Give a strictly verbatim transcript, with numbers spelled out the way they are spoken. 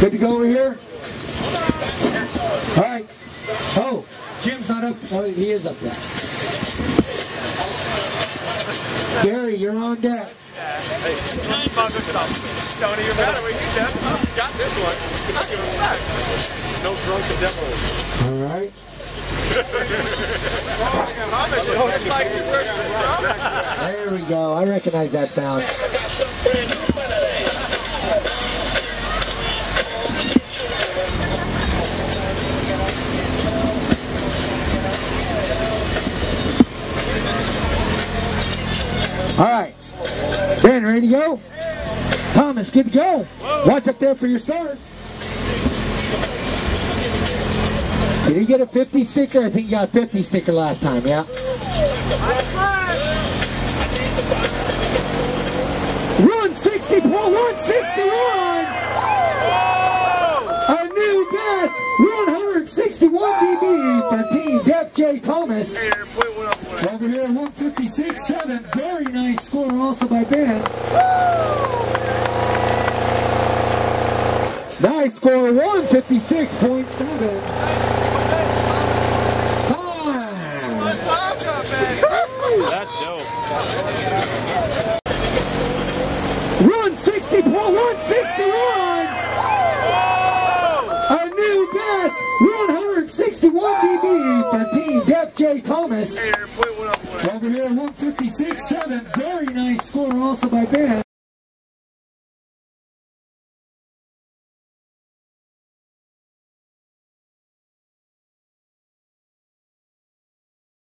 Good to go over here? All right. Oh, Jim's not up. Oh, he is up there. Gary, you're on deck. Hey, Tony, you're better. We got this one. I'll give him back. No drunken devils. All right. There we go. I recognize that sound. All right. Ben, ready to go? Thomas, good to go. Watch up there for your start. Did he get a fifty sticker? I think he got a fifty sticker last time, yeah? Run sixty point one sixty-one! A new best, one sixty-one D B for Team Def J Thomas. Over here, one fifty-six point seven. Very nice score also by Ben. Nice score, one fifty-six point seven. That's dope. Run sixty point one sixty-one! A new best, one sixty-one D B for Team Def J Thomas. Over here, one fifty-six point seven. Very nice score also by Ben.